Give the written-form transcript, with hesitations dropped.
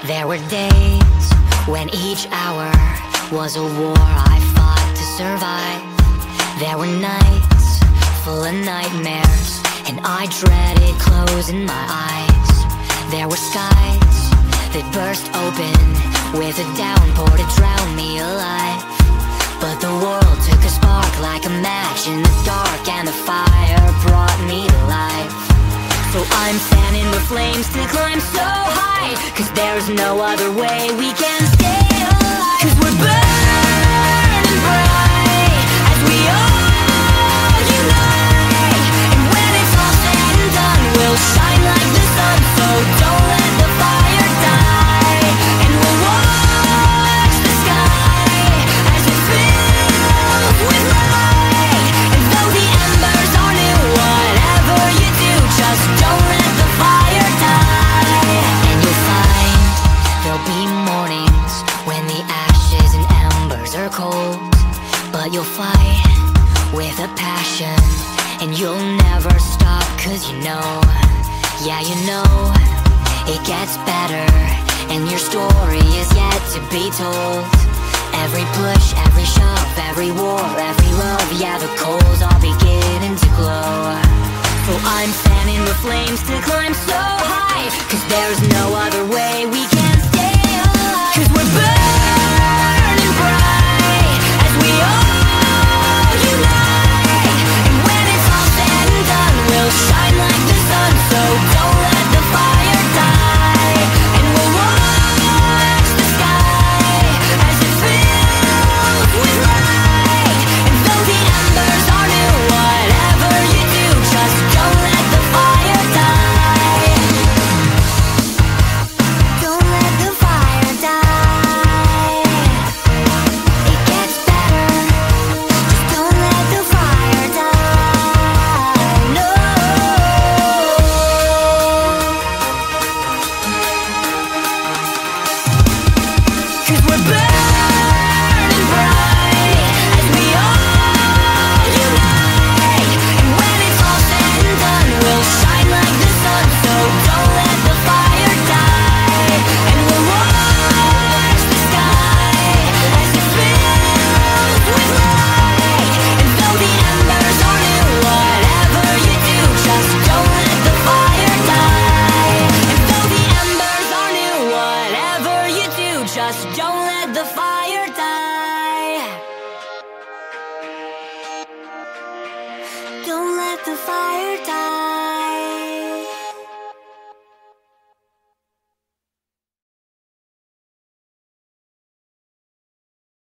There were days when each hour was a war I fought to survive. There were nights full of nightmares, and I dreaded closing my eyes. There were skies that burst open with a downpour to drown me alive. But the world took a spark like a match in the dark, and the fire brought me to life. So I'm fanning the flames to climb so high, 'cause there's no other way we can stay alive. 'Cause we're burning bright as we all unite, and when it's all said and done, we'll shine like the sun. So don't let the fire die, and we'll watch the sky as it fills with light. And though the embers are new, whatever you do, just don't let the fire die. And you'll find there'll be mornings when the ashes and embers are cold, but you'll fight with a passion, and you'll never stop, 'cause you know, yeah, you know, it gets better, and your story is yet to be told. Every push, every shove, every war, every love, yeah, the coals are beginning to glow. So I'm fanning the flames to climb so high, 'cause there's no other way we can stay alive. 'Cause we're burning bright as we all unite, and when it's all said and done, we'll shine like the sun. So don't let the fire die, and we'll watch the sky as it fills with light. And though the embers are new, whatever you do, just don't let the fire die. Don't let the fire die. It gets better, just don't let the fire die. No. 'Cause we're burning bright as we all unite, and when it's all said and done, we'll shine like the sun. So don't let the fire die, and we'll watch the sky as it fills with light. And though the embers are new, whatever you do, just don't let the fire die. And though the embers are new, whatever you do, just don't let the fire die. Don't let the fire die.